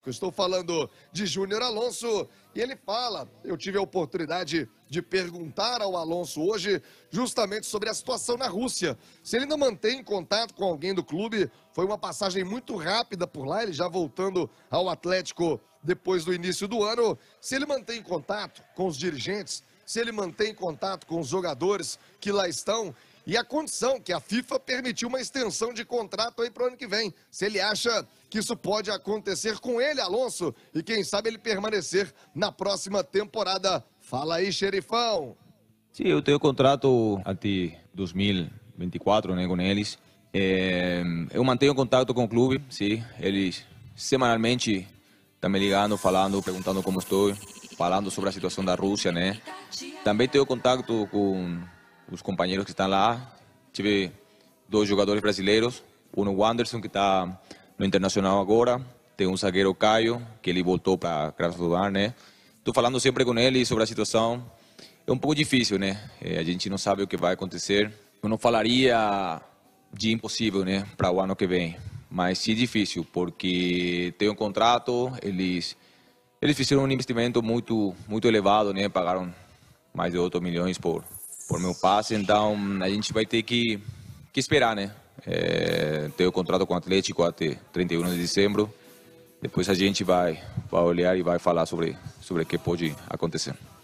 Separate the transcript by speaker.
Speaker 1: Eu estou falando de Júnior Alonso e ele fala, eu tive a oportunidade de perguntar ao Alonso hoje justamente sobre a situação na Rússia. Se ele não mantém contato com alguém do clube, foi uma passagem muito rápida por lá, ele já voltando ao Atlético depois do início do ano. Se ele mantém contato com os dirigentes, se ele mantém contato com os jogadores que lá estão, e a condição que a FIFA permitiu uma extensão de contrato aí para o ano que vem. Se ele acha que isso pode acontecer com ele, Alonso, e quem sabe ele permanecer na próxima temporada. Fala aí, xerifão.
Speaker 2: Sim, eu tenho contrato até 2024, né, com eles. Eu mantenho contato com o clube, sim. Eles semanalmente estão me ligando, falando, perguntando como estou, falando sobre a situação da Rússia, né. Também tenho contato com os companheiros que estão lá. Tive 2 jogadores brasileiros, o Anderson, que está no Internacional agora, tem um zagueiro Caio, que ele voltou para Krasnodar, né? Estou falando sempre com ele sobre a situação. É um pouco difícil, né? A gente não sabe o que vai acontecer. Eu não falaria de impossível, né, para o ano que vem, mas sim difícil, porque tem um contrato, eles fizeram um investimento muito elevado, né? Pagaram mais de 8 milhões por meu passe, então a gente vai ter que esperar, né? Ter o contrato com o Atlético até 31 de dezembro. Depois a gente vai olhar e vai falar sobre o que pode acontecer.